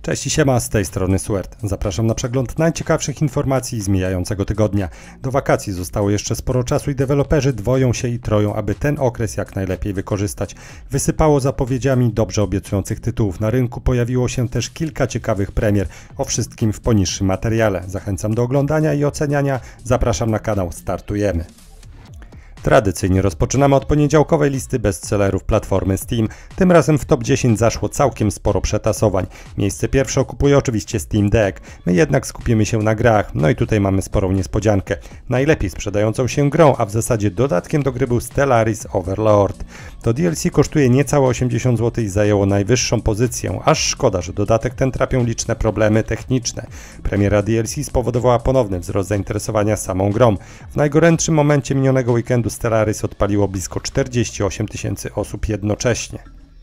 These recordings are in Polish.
Cześć i siema, z tej strony Suert. Zapraszam na przegląd najciekawszych informacji z mijającego tygodnia. Do wakacji zostało jeszcze sporo czasu i deweloperzy dwoją się i troją, aby ten okres jak najlepiej wykorzystać. Wysypało zapowiedziami dobrze obiecujących tytułów. Na rynku pojawiło się też kilka ciekawych premier. O wszystkim w poniższym materiale. Zachęcam do oglądania i oceniania. Zapraszam na kanał. Startujemy. Tradycyjnie rozpoczynamy od poniedziałkowej listy bestsellerów platformy Steam. Tym razem w top 10 zaszło całkiem sporo przetasowań. Miejsce pierwsze okupuje oczywiście Steam Deck. My jednak skupimy się na grach. No i tutaj mamy sporą niespodziankę. Najlepiej sprzedającą się grą, a w zasadzie dodatkiem do gry był Stellaris Overlord. To DLC kosztuje niecałe 80 zł i zajęło najwyższą pozycję. Aż szkoda, że dodatek ten trapią liczne problemy techniczne. Premiera DLC spowodowała ponowny wzrost zainteresowania samą grą. W najgorętszym momencie minionego weekendu Stellaris odpaliło blisko 48 000 osób jednocześnie.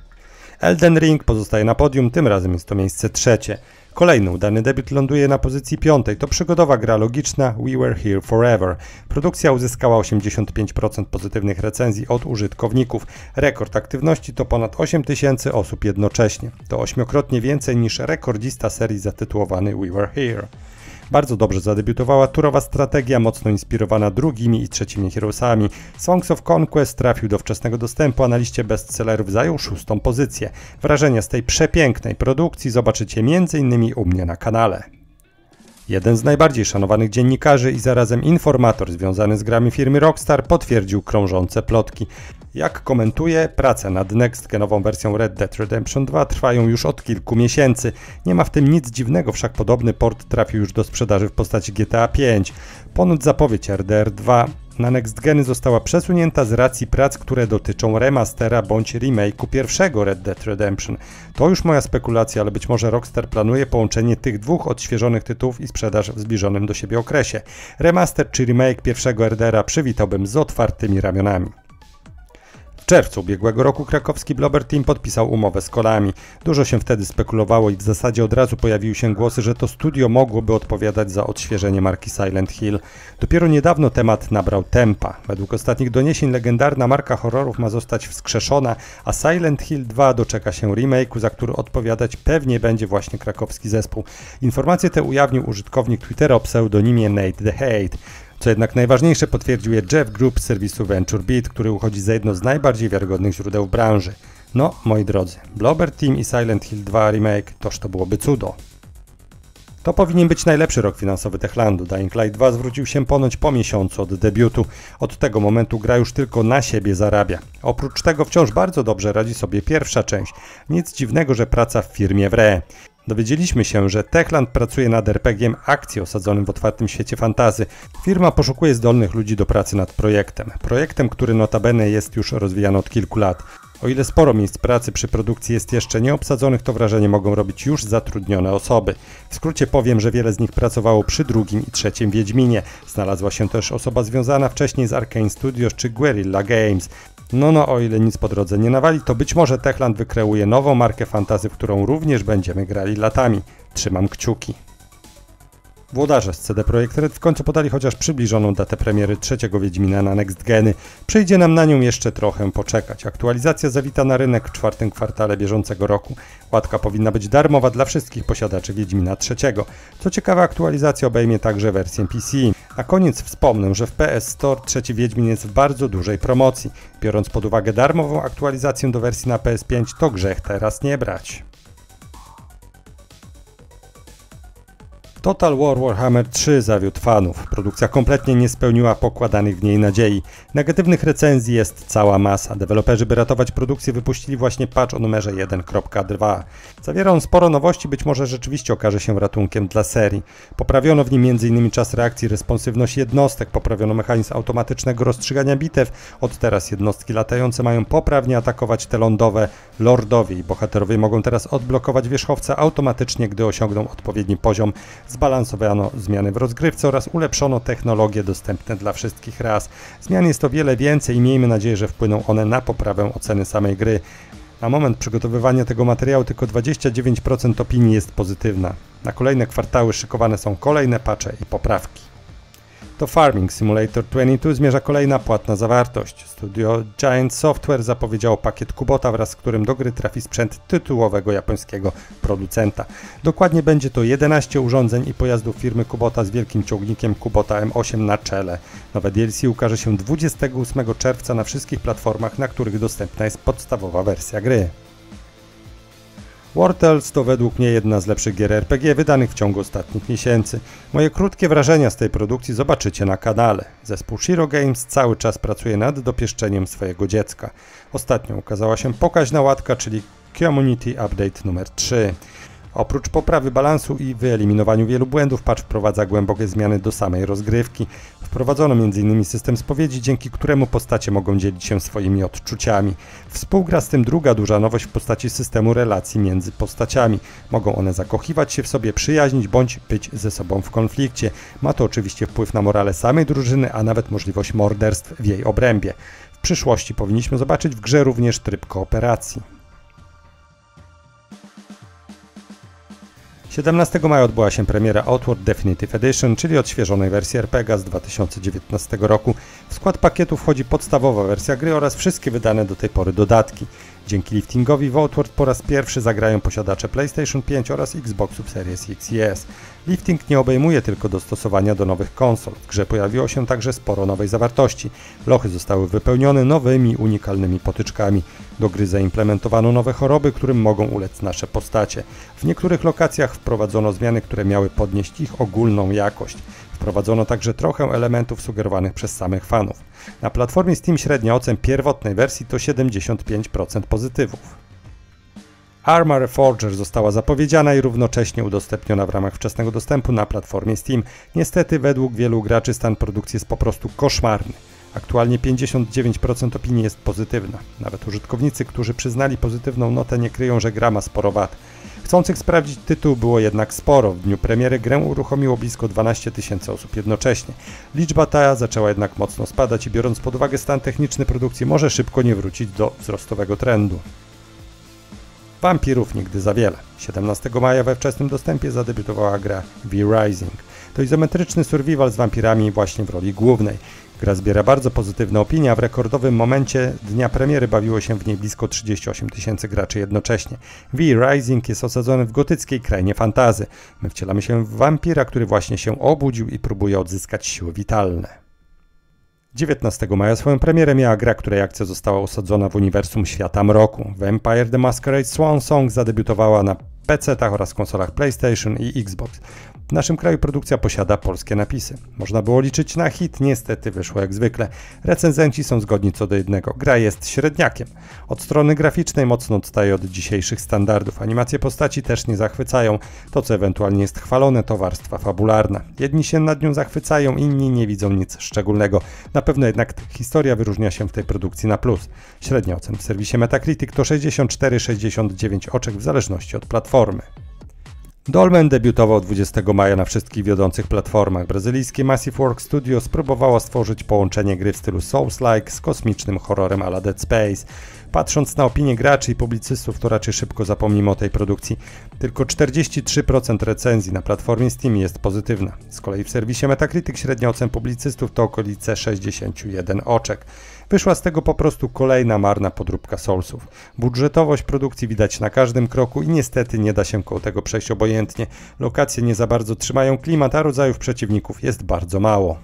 Elden Ring pozostaje na podium, tym razem jest to miejsce trzecie. Kolejny udany debiut ląduje na pozycji piątej. To przygodowa gra logiczna We Were Here Forever. Produkcja uzyskała 85% pozytywnych recenzji od użytkowników. Rekord aktywności to ponad 8000 osób jednocześnie. To 8-krotnie więcej niż rekordzista serii zatytułowany We Were Here. Bardzo dobrze zadebiutowała turowa strategia, mocno inspirowana drugimi i trzecimi Heroesami. Songs of Conquest trafił do wczesnego dostępu, a na liście bestsellerów zajął 6. pozycję. Wrażenia z tej przepięknej produkcji zobaczycie m.in. u mnie na kanale. Jeden z najbardziej szanowanych dziennikarzy i zarazem informator związany z grami firmy Rockstar potwierdził krążące plotki. Jak komentuje, prace nad next-genową wersją Red Dead Redemption 2 trwają już od kilku miesięcy. Nie ma w tym nic dziwnego, wszak podobny port trafił już do sprzedaży w postaci GTA 5. Ponoć zapowiedź RDR 2 na next-geny została przesunięta z racji prac, które dotyczą remastera bądź remake'u pierwszego Red Dead Redemption. To już moja spekulacja, ale być może Rockstar planuje połączenie tych dwóch odświeżonych tytułów i sprzedaż w zbliżonym do siebie okresie. Remaster czy remake pierwszego RDR-a przywitałbym z otwartymi ramionami. W czerwcu ubiegłego roku krakowski Bloober Team podpisał umowę z Konami. Dużo się wtedy spekulowało i w zasadzie od razu pojawiły się głosy, że to studio mogłoby odpowiadać za odświeżenie marki Silent Hill. Dopiero niedawno temat nabrał tempa. Według ostatnich doniesień legendarna marka horrorów ma zostać wskrzeszona, a Silent Hill 2 doczeka się remake'u, za który odpowiadać pewnie będzie właśnie krakowski zespół. Informacje te ujawnił użytkownik Twittera o pseudonimie Nate the Hate. Co jednak najważniejsze potwierdził je Jeff Grubb z serwisu VentureBeat, który uchodzi za jedno z najbardziej wiarygodnych źródeł w branży. No, moi drodzy, Bloober Team i Silent Hill 2 remake, toż to byłoby cudo. To powinien być najlepszy rok finansowy Techlandu. Dying Light 2 zwrócił się ponoć po miesiącu od debiutu. Od tego momentu gra już tylko na siebie zarabia. Oprócz tego wciąż bardzo dobrze radzi sobie pierwsza część. Nic dziwnego, że praca w firmie wre. Dowiedzieliśmy się, że Techland pracuje nad RPG-iem akcji osadzonym w otwartym świecie fantasy. Firma poszukuje zdolnych ludzi do pracy nad projektem. Projektem, który notabene jest już rozwijany od kilku lat. O ile sporo miejsc pracy przy produkcji jest jeszcze nieobsadzonych, to wrażenie mogą robić już zatrudnione osoby. W skrócie powiem, że wiele z nich pracowało przy drugim i trzecim Wiedźminie. Znalazła się też osoba związana wcześniej z Arkane Studios czy Guerrilla Games. No, o ile nic po drodze nie nawali, to być może Techland wykreuje nową markę fantasy, w którą również będziemy grali latami. Trzymam kciuki. Włodarze z CD Projekt Red w końcu podali chociaż przybliżoną datę premiery trzeciego Wiedźmina na Next Geny. Przyjdzie nam na nią jeszcze trochę poczekać. Aktualizacja zawita na rynek w czwartym kwartale bieżącego roku. Łatka powinna być darmowa dla wszystkich posiadaczy Wiedźmina trzeciego. Co ciekawe, aktualizacja obejmie także wersję PC. Na koniec wspomnę, że w PS Store trzeci Wiedźmin jest w bardzo dużej promocji. Biorąc pod uwagę darmową aktualizację do wersji na PS5, to grzech teraz nie brać. Total War Warhammer 3 zawiódł fanów. Produkcja kompletnie nie spełniła pokładanych w niej nadziei. Negatywnych recenzji jest cała masa. Deweloperzy, by ratować produkcję, wypuścili właśnie patch o numerze 1.2. Zawiera on sporo nowości, być może rzeczywiście okaże się ratunkiem dla serii. Poprawiono w nim m.in. czas reakcji, responsywność jednostek, poprawiono mechanizm automatycznego rozstrzygania bitew. Od teraz jednostki latające mają poprawnie atakować te lądowe. Lordowie i bohaterowie mogą teraz odblokować wierzchowca automatycznie, gdy osiągną odpowiedni poziom. Zbalansowano zmiany w rozgrywce oraz ulepszono technologie dostępne dla wszystkich ras. Zmian jest o wiele więcej i miejmy nadzieję, że wpłyną one na poprawę oceny samej gry. Na moment przygotowywania tego materiału tylko 29% opinii jest pozytywna. Na kolejne kwartały szykowane są kolejne patche i poprawki. Do Farming Simulator 22 zmierza kolejna płatna zawartość. Studio Giant Software zapowiedziało pakiet Kubota, wraz z którym do gry trafi sprzęt tytułowego japońskiego producenta. Dokładnie będzie to 11 urządzeń i pojazdów firmy Kubota z wielkim ciągnikiem Kubota M8 na czele. Nowe DLC ukaże się 28 czerwca na wszystkich platformach, na których dostępna jest podstawowa wersja gry. War Tales to według mnie jedna z lepszych gier RPG wydanych w ciągu ostatnich miesięcy. Moje krótkie wrażenia z tej produkcji zobaczycie na kanale. Zespół Shiro Games cały czas pracuje nad dopieszczeniem swojego dziecka. Ostatnio ukazała się pokaźna łatka, czyli Community Update numer 3. Oprócz poprawy balansu i wyeliminowaniu wielu błędów, patch wprowadza głębokie zmiany do samej rozgrywki. Wprowadzono m.in. system spowiedzi, dzięki któremu postacie mogą dzielić się swoimi odczuciami. Współgra z tym druga duża nowość w postaci systemu relacji między postaciami. Mogą one zakochiwać się w sobie, przyjaźnić bądź być ze sobą w konflikcie. Ma to oczywiście wpływ na morale samej drużyny, a nawet możliwość morderstw w jej obrębie. W przyszłości powinniśmy zobaczyć w grze również tryb kooperacji. 17 maja odbyła się premiera Outward Definitive Edition, czyli odświeżonej wersji RPG z 2019 roku. W skład pakietu wchodzi podstawowa wersja gry oraz wszystkie wydane do tej pory dodatki. Dzięki liftingowi w Outward po raz pierwszy zagrają posiadacze PlayStation 5 oraz Xboxów Series X i S. Lifting nie obejmuje tylko dostosowania do nowych konsol. W grze pojawiło się także sporo nowej zawartości. Lochy zostały wypełnione nowymi, unikalnymi potyczkami. Do gry zaimplementowano nowe choroby, którym mogą ulec nasze postacie. W niektórych lokacjach wprowadzono zmiany, które miały podnieść ich ogólną jakość. Wprowadzono także trochę elementów sugerowanych przez samych fanów. Na platformie Steam średnia ocen pierwotnej wersji to 75% pozytywów. Arma Reforger została zapowiedziana i równocześnie udostępniona w ramach wczesnego dostępu na platformie Steam. Niestety według wielu graczy stan produkcji jest po prostu koszmarny. Aktualnie 59% opinii jest pozytywna. Nawet użytkownicy, którzy przyznali pozytywną notę, nie kryją, że gra ma sporo wad. Chcących sprawdzić tytuł było jednak sporo. W dniu premiery grę uruchomiło blisko 12 000 osób jednocześnie. Liczba ta zaczęła jednak mocno spadać i biorąc pod uwagę stan techniczny produkcji może szybko nie wrócić do wzrostowego trendu. Wampirów nigdy za wiele. 17 maja we wczesnym dostępie zadebiutowała gra V-Rising. To izometryczny survival z wampirami właśnie w roli głównej. Gra zbiera bardzo pozytywne opinie, a w rekordowym momencie dnia premiery bawiło się w niej blisko 38 000 graczy jednocześnie. V-Rising jest osadzony w gotyckiej krainie fantazy. My wcielamy się w wampira, który właśnie się obudził i próbuje odzyskać siły witalne. 19 maja swoją premierę miała gra, której akcja została osadzona w uniwersum Świata Mroku. Vampire the Masquerade Swan Song zadebiutowała na PC-tach oraz konsolach PlayStation i Xbox. W naszym kraju produkcja posiada polskie napisy. Można było liczyć na hit, niestety wyszło jak zwykle. Recenzenci są zgodni co do jednego. Gra jest średniakiem. Od strony graficznej mocno odstaje od dzisiejszych standardów. Animacje postaci też nie zachwycają. To, co ewentualnie jest chwalone, to warstwa fabularna. Jedni się nad nią zachwycają, inni nie widzą nic szczególnego. Na pewno jednak historia wyróżnia się w tej produkcji na plus. Średnia ocen w serwisie Metacritic to 64-69 oczek w zależności od platformy. Dolmen debiutował 20 maja na wszystkich wiodących platformach. Brazylijskie Massive Works Studio spróbowało stworzyć połączenie gry w stylu Souls-like z kosmicznym horrorem à la Dead Space. Patrząc na opinię graczy i publicystów, to raczej szybko zapomnimy o tej produkcji. Tylko 43% recenzji na platformie Steam jest pozytywna. Z kolei w serwisie Metacritic średnia ocen publicystów to okolice 61 oczek. Wyszła z tego po prostu kolejna marna podróbka Soulsów. Budżetowość produkcji widać na każdym kroku i niestety nie da się koło tego przejść obojętnie. Lokacje nie za bardzo trzymają klimat, a rodzajów przeciwników jest bardzo mało.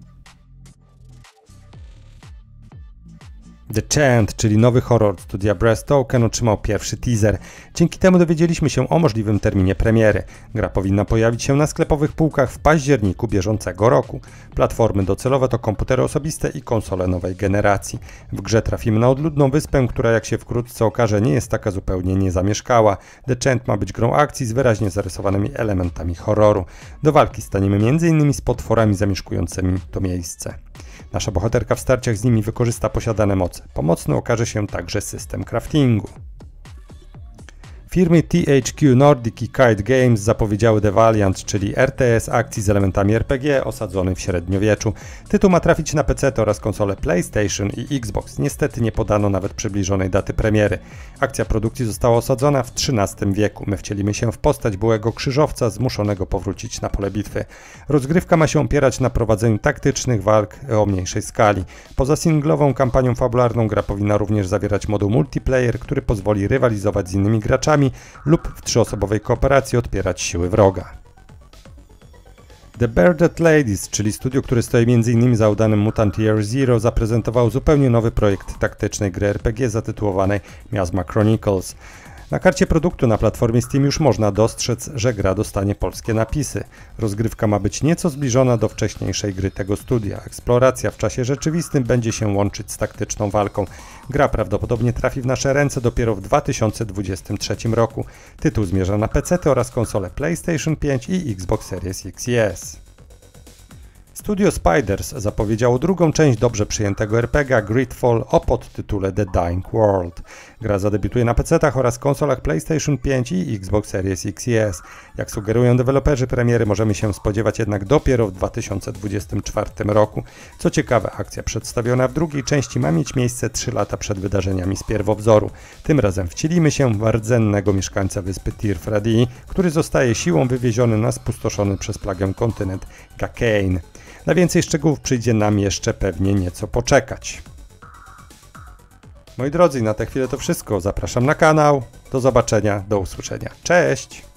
The Chant, czyli nowy horror studia Brass Token, otrzymał pierwszy teaser. Dzięki temu dowiedzieliśmy się o możliwym terminie premiery. Gra powinna pojawić się na sklepowych półkach w październiku bieżącego roku. Platformy docelowe to komputery osobiste i konsole nowej generacji. W grze trafimy na odludną wyspę, która jak się wkrótce okaże nie jest taka zupełnie niezamieszkała. The Chant ma być grą akcji z wyraźnie zarysowanymi elementami horroru. Do walki staniemy m.in. z potworami zamieszkującymi to miejsce. Nasza bohaterka w starciach z nimi wykorzysta posiadane moce. Pomocny okaże się także system craftingu. Firmy THQ Nordic i Kite Games zapowiedziały The Valiant, czyli RTS akcji z elementami RPG osadzony w średniowieczu. Tytuł ma trafić na PC oraz konsole PlayStation i Xbox. Niestety nie podano nawet przybliżonej daty premiery. Akcja produkcji została osadzona w XIII wieku. My wcielimy się w postać byłego krzyżowca zmuszonego powrócić na pole bitwy. Rozgrywka ma się opierać na prowadzeniu taktycznych walk o mniejszej skali. Poza singlową kampanią fabularną gra powinna również zawierać moduł multiplayer, który pozwoli rywalizować z innymi graczami lub w trzyosobowej kooperacji odpierać siły wroga. The Bearded Ladies, czyli studio, które stoi m.in. za udanym Mutant Year Zero, zaprezentowało zupełnie nowy projekt taktycznej gry RPG zatytułowanej Miasma Chronicles. Na karcie produktu na platformie Steam już można dostrzec, że gra dostanie polskie napisy. Rozgrywka ma być nieco zbliżona do wcześniejszej gry tego studia. Eksploracja w czasie rzeczywistym będzie się łączyć z taktyczną walką. Gra prawdopodobnie trafi w nasze ręce dopiero w 2023 roku. Tytuł zmierza na PC oraz konsole PlayStation 5 i Xbox Series X i S. Studio Spiders zapowiedziało drugą część dobrze przyjętego RPGa Gridfall o podtytule The Dying World. Gra zadebiutuje na PC-tach oraz konsolach PlayStation 5 i Xbox Series X i S. Jak sugerują deweloperzy, premiery możemy się spodziewać jednak dopiero w 2024 roku. Co ciekawe, akcja przedstawiona w drugiej części ma mieć miejsce 3 lata przed wydarzeniami z pierwowzoru. Tym razem wcielimy się w rdzennego mieszkańca wyspy Tir-Fradii, który zostaje siłą wywieziony na spustoszony przez plagę kontynent Gakane. Na więcej szczegółów przyjdzie nam jeszcze pewnie nieco poczekać. Moi drodzy, na tę chwilę to wszystko. Zapraszam na kanał. Do zobaczenia, do usłyszenia. Cześć!